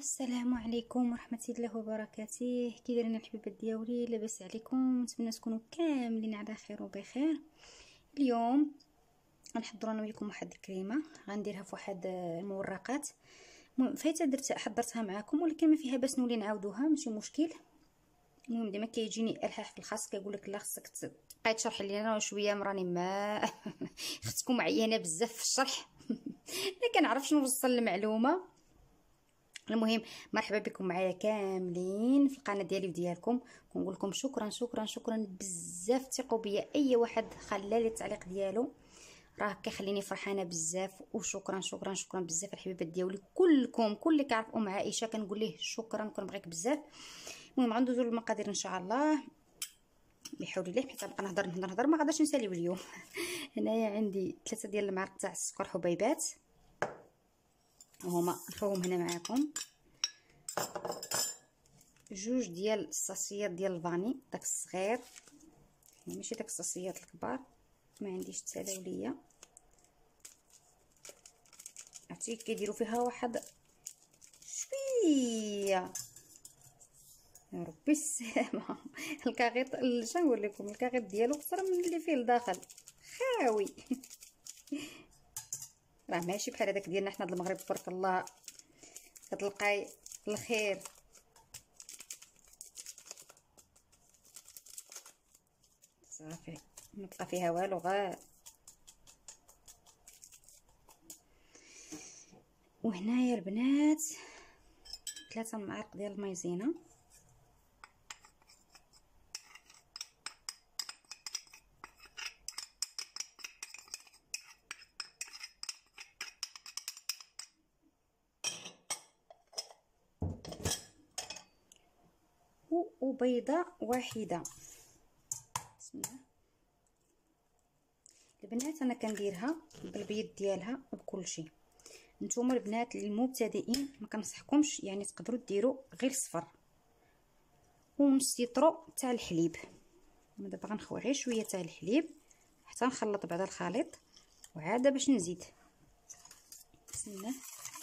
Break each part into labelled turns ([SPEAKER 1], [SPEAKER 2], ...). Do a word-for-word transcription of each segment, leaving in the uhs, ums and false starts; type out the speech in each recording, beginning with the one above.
[SPEAKER 1] السلام عليكم ورحمه الله وبركاته. كي دايرين الحبيبات ديالي؟ لاباس عليكم؟ نتمنى تكونوا كاملين على خير وبخير. اليوم غنحضر انا وياكم واحد الكريمه غنديرها في واحد المورقات. المهم فايته درت حضرتها معكم، ولكن ما فيها باس نولي نعاودوها، ماشي مشكل. المهم ديما كيجيني الحاح في الخاص كيقول لك لا خصك تبقاي تشرحي لي انا شويه، مراني ما اختكم عيانه بزاف في الشرح لا كنعرفش نوصل المعلومه. المهم مرحبا بكم معايا كاملين في القناه ديالي وديالكم. كنقول لكم شكرا شكرا شكرا بزاف، ثقوا بيا. اي واحد خلالي التعليق ديالو راه كيخليني فرحانه بزاف، وشكرا شكرا شكرا بزاف الحبيبات ديالي كلكم. كل اللي كيعرف ام عائشه كنقول ليه شكرا، كنبغيك بزاف. المهم غندوزو للمقادير ان شاء الله بحول الله، حيت غنبقى نهضر نهضر نهضر ما غاداش نساليو اليوم. هنايا عندي ثلاثه ديال المعالق تاع السكر حبيبات، هما نخوهم هنا معاكم. جوج ديال الصاصيات ديال الفاني داك الصغير، يعني ماشي داك الصاصيات الكبار، ما عنديش تسالاو ليا. عرفتي كيديروا فيها واحد شويه يا ربي السلامه. الكاغيط شنقول لكم، الكاغيط ديالو اكثر من اللي فيه لداخل، خاوي. راه ماشي بحال هذاك ديالنا حنا د المغرب تبارك الله كتلقاي الخير. صافي ما تلقى فيها والو غير. وهنايا البنات ثلاثة معالق ديال المايزينا، وبيضه واحده. بسم الله. البنات انا كنديرها بالبيض ديالها وبكل شيء. نتوما البنات المبتدئين ما كنصحكمش، يعني تقدروا ديروا غير صفر ونص لتر تاع الحليب. انا دابا غنخوي غير شويه تاع الحليب حتى نخلط بعدا الخليط وعاده باش نزيد. بسم الله.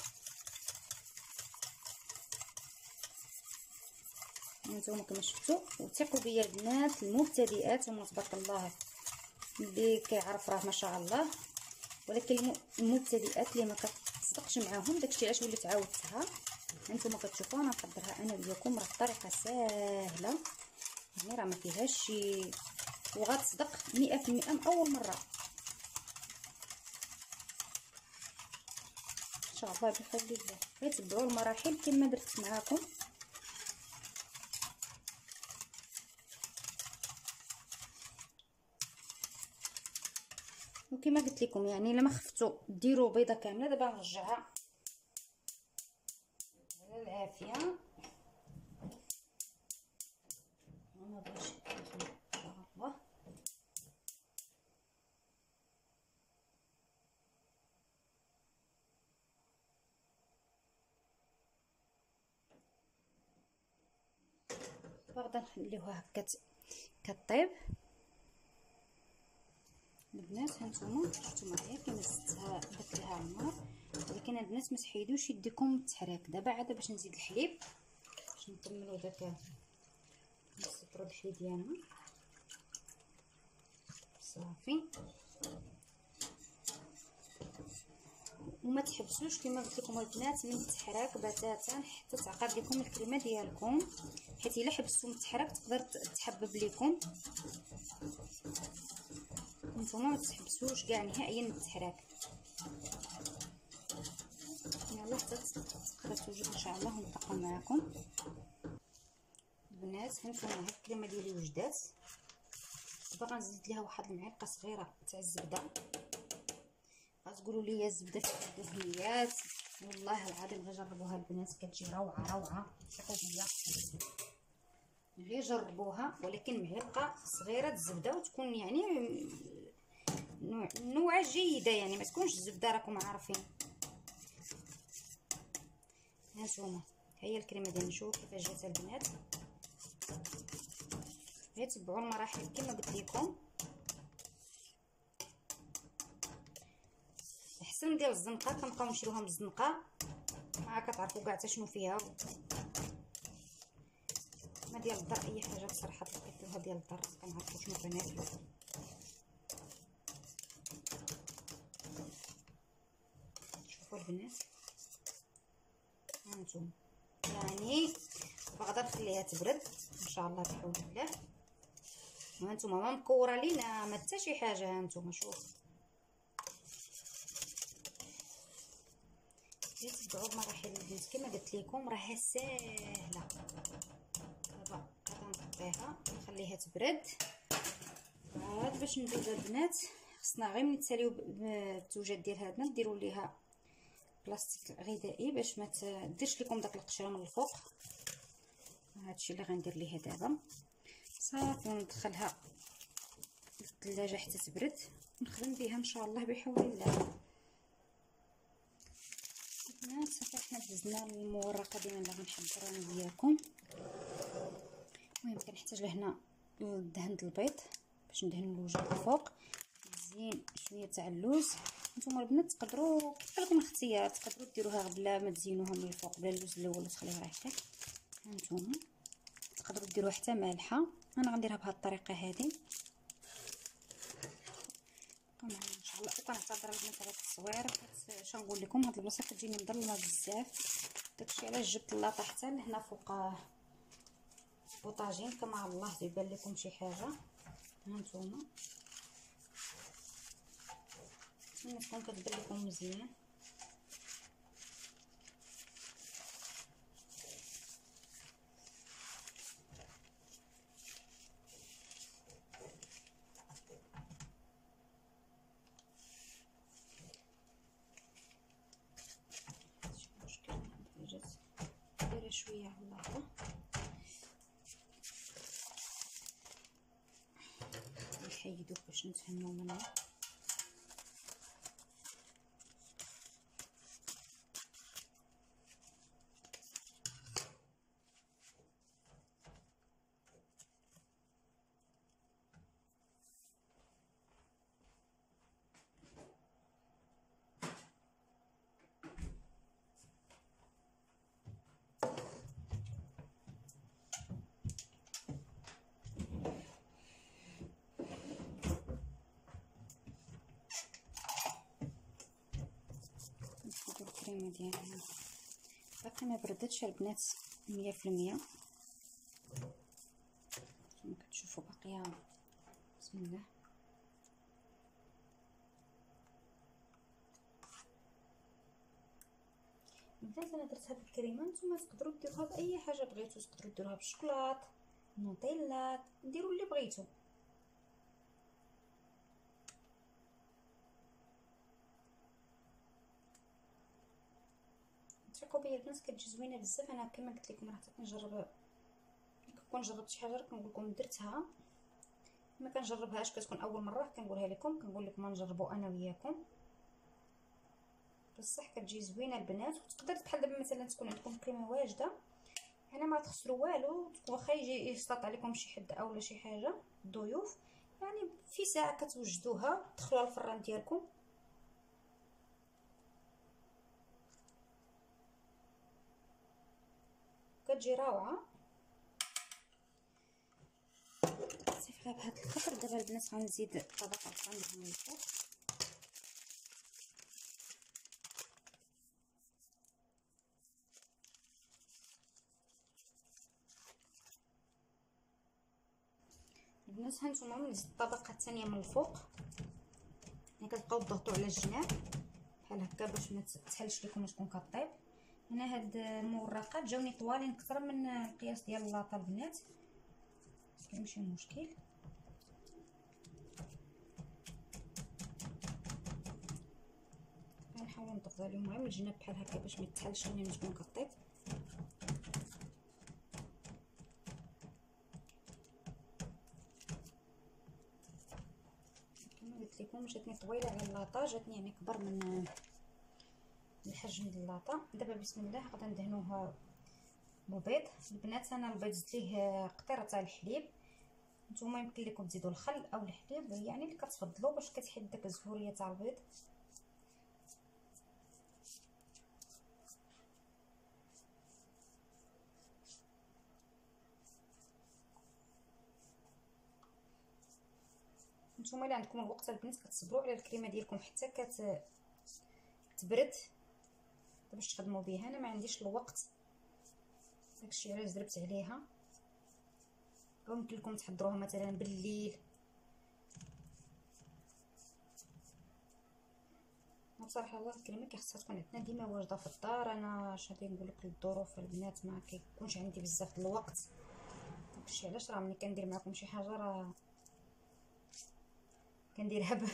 [SPEAKER 1] نتوما كما شفتوا، وثقوا بيا البنات المبتدئات هما تبارك الله اللي كيعرف راه ما شاء الله، ولكن المبتدئات اللي ما كتصدقش معاهم داكشي علاش وليت عاودتها. هانتوما كتشوفوا انا نحضرها انا وياكم، راه الطريقه ساهله، يعني راه ما فيهاش شي، وغتصدق مئة في المئة من اول مره ان شاء الله بحول الله. غير تبعوا المراحل كما درت معاكم. وكما قلت لكم يعني لما خفتوا ديروا بيضه كامله. دابا نرجعها على العافيه. انا باش ان شاء الله باغا نخليوها هكا كطيب. البنات هانتوما شفتوا معايا كيما زدتها درت لها النار، ولكن البنات ما تحيدوش يديكم من التحراك. دابا عاد باش نزيد الحليب باش نكملوا داك نص لتر الحليب ديالنا. صافي. وما تحبسوش كما قلت لكم البنات من التحراك بتاتا حتى تعقد لكم الكريمه ديالكم، حيت الا حبستوا من التحراك تقدر تحبب لكم. نتوما ما تحبسوش كاع نهائيا من التحراك. يلا حتى تقدر توجد ان شاء الله ونلتقاو معكم. البنات هانتوما هاد الكريمه ديالي وجدات. دابا غنزيد ليها واحد المعلقه صغيره تاع الزبده. غتقولوا لي الزبده فيها دهنيات، والله العظيم غير جربوها البنات كتجي روعه روعه، ثقوا بيا غير جربوها. ولكن معلقه صغيره الزبده وتكون يعني نوع نوعه جيده، يعني ما تكونش الزبده راكم عارفين. هانتوما هي الكريمه ديالنا، شوفوا كيفاش جات البنات. غير تبعوا المراحل كما قلت لكم. احسن ديال الزنقه كنبقاو نشريوها من الزنقه ما كتعرفوا كاع حتى شنو فيها، ما ديال الدار اي حاجه بصراحه لقيتوها ديال الدار كنعرفوا شنو بنات. شوفوا البنات هانتوما، يعني باغا نخليها تبرد ان شاء الله بحول الله. هانتوما ما مكوره لينا ما حتى شي حاجه. هانتوما شوفوا جيت تبعوا بمراحل البنات كما قلت لكم راها ساهله. دابا غادي نطفيها نخليها تبرد عاد باش ندوزها البنات. خصنا غير ملي تساليو بالزوجات ديال هادنا ديروا ليها بلاستيك غذائي باش ما تديرش لكم داك القشره من الفوق. هادشي اللي غندير ليها دابا صافي، وندخلها للثلاجه حتى تبرد ونخدم بها ان شاء الله بحول الله. البنات صافي حنا دزنا المورقه ديالنا اللي غنحضرها انا وياكم. المهم كنحتاج لهنا دهن البيض باش ندهن الوجه الفوق، زين شويه تاع اللوز. نتوما البنات تقدروا كيف لكم الاختيار، تقدروا ديروها بلا ما تزينوها من الفوق بلا اللوز الاول وتخليوها هكا. هانتوما تقدروا ديروها حتى مالحه، انا غنديرها بهذه الطريقه هذه. ان شاء الله وكنعتذر البنات على التصوير، اش نقول لكم هاد البلاصه كتجيني مظلمه بزاف، داكشي علاش جبت اللاطه حتى لهنا فوق بوطاجين كما الله يبان لكم شي حاجه. هانتوما نتمنى تكون كتبان لكم مزيان. دايره شويه على اللحظه نحيدو باش نتهنوا منه. الكريمه ديالنا باقي ما بردتش البنات مية في المية كما كتشوفوا باقيه. بسم الله البنات انا درت هاد الكريمه، نتوما تقدروا ديروها باي حاجه بغيتو، تقدروا ديروها بالشوكولات نوتيلا، ديروا اللي بغيتو. ثقوا بيا البنات كتجي زوينه بزاف. انا كما قلت لكم راه حتى كنجرب كون جربت شي حاجه كنقول لكم درتها، ما كنجربهاش كتكون اول مره كنقولها لكم، كنقول لكم نجربوا انا وياكم بصح كتجي زوينه البنات. وتقدر بحال دابا مثلا تكون عندكم كريمه واجده هنا ما تخسروا والو، واخا يجي يسطط عليكم شي حد اولا شي حاجه ضيوف، يعني في ساعه كتوجدوها تدخلوها الفران ديالكم كتجي روعه. صافي بهذا القدر. دابا البنات غنزيد طبقه غنديرها من الفوق. البنات هانتوما نزيد الطبقه الثانيه من الفوق، يعني كتبقاو تضغطوا على الجناب بحال هكا باش ما تسهلش لكم تكون كطيب. هنا هاد المورقات جاوني طوالين اكثر من القياس ديال اللاطه البنات، ماشي مشكل. غنحاول نضغط عليهم غير من الجناب بحال هكا باش ما يتحلش ملي تكون كطيب. كما قلت لكم جاتني طويله على اللاطه، جاتني يعني كبر من الحجم ديال اللاطه. دابا بسم الله غادي ندهنوها بالبيض. البنات انا البيض زدت ليه قطيره تاع الحليب، نتوما يمكن لكم تزيدوا الخل او الحليب يعني اللي كتفضلوا باش كتحيد داك الزهوريه تاع البيض. نتوما اللي عندكم الوقت البنات كتصبروا على الكريمه ديالكم حتى كت تبرد باش تخدموا بها. انا ما عنديش الوقت، داكشي علاش دربت عليها. او يمكن لكم تحضروها مثلا بالليل. بصراحه الله الكريمه كيخصها تكون عندنا ديما واجده في الدار. انا اش غادي نقول لك، الظروف البنات ما كيكونش عندي بزاف الوقت، داكشي علاش راه ملي كندير معكم شي حاجه راه كنديرها ب...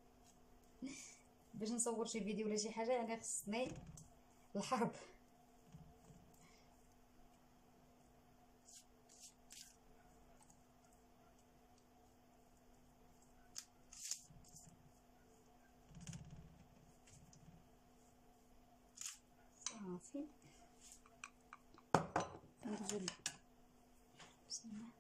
[SPEAKER 1] باش نصور شي فيديو ولا شي حاجه، يعني خصني الحرب. صافي ندوزو بسم الله.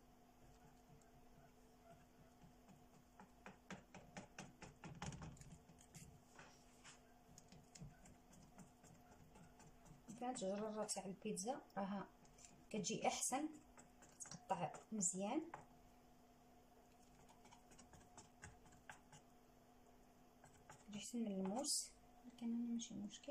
[SPEAKER 1] كانت الجراره تاع البيتزا راها كتجي احسن، تقطع مزيان. كتجي احسن من الموس، ولكن انا ماشي مشكل.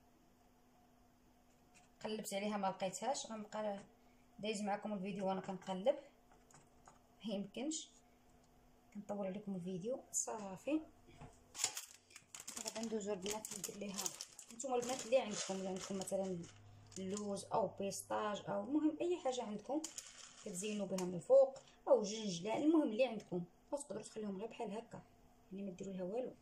[SPEAKER 1] قلبت عليها ما لقيتهاش، غنبقى دايز معكم الفيديو وانا كنقلب، ما يمكنش كنطول عليكم الفيديو. صافي غادي ندوزو البنات ندير ليها. نتوما البنات اللي عندكم اللي عندكم مثلا اللوز او بيستاج او المهم اي حاجه عندكم كتزينوا بها من الفوق، او جنجلان، المهم اللي عندكم. او تقدروا تخليهم غير بحال هكا، يعني ما ديروا لها والو.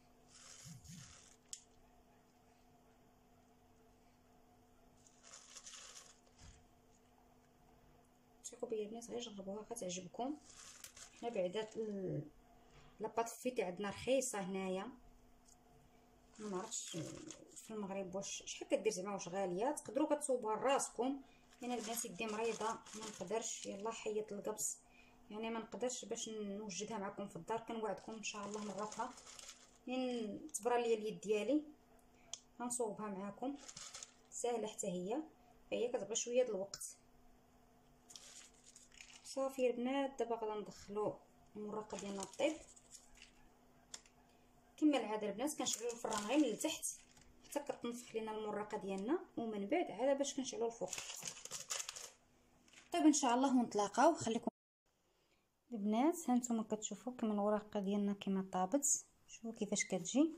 [SPEAKER 1] ثقوا بيا البنات، غير جربوها غتعجبكم. حنا بعدا لاباط فيتي عندنا رخيصه هنايا، ما عرفتش في المغرب واش شحال كدير زعما، واش غاليه. تقدروا كتصوبوها لراسكم. انا البنات يدي مريضه ما نقدرش، يلا حيت القبص، يعني ما نقدرش باش نوجدها معكم في الدار. كنوعدكم ان شاء الله مره اخرى يعني تبرى ليا اليد ديالي غنصوبها معكم. سهله حتى هي، هي كتبغي شويه د الوقت. صافي البنات دابا غادي ندخلو المرقه ديالنا طيب كما العاده. البنات كنشعلوا الفران غير من التحت حتى كتنفخ لينا المرقه ديالنا، ومن بعد عاد باش كنشعلوا الفوق. طيب ان شاء الله ونتلاقاو. خليكم البنات، ها نتوما كتشوفوا كما الورقه ديالنا كما طابت، شوفوا كيفاش كتجي.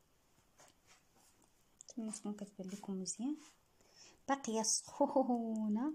[SPEAKER 1] نتمنى تكون كتبان لكم مزيان، باقيه سخونه.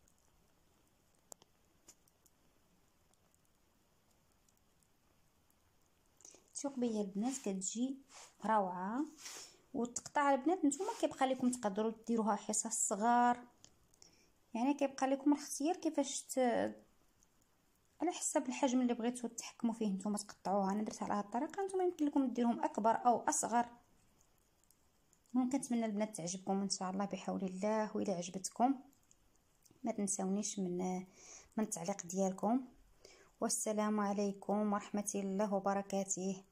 [SPEAKER 1] ثق بيا البنات كتجي روعه. وتقطع البنات نتوما كيبقى لكم تقدروا ديروها حصص صغار، يعني كيبقى لكم الاختيار كيفاش ت... على حسب الحجم اللي بغيتو تحكموا فيه نتوما تقطعوها. انا درت على هذه الطريقه، نتوما يمكن لكم ديروهم اكبر او اصغر. ممكن نتمنى البنات تعجبكم ان شاء الله بحول الله. والى عجبتكم ما تنسونيش من من التعليق ديالكم. والسلام عليكم ورحمه الله وبركاته.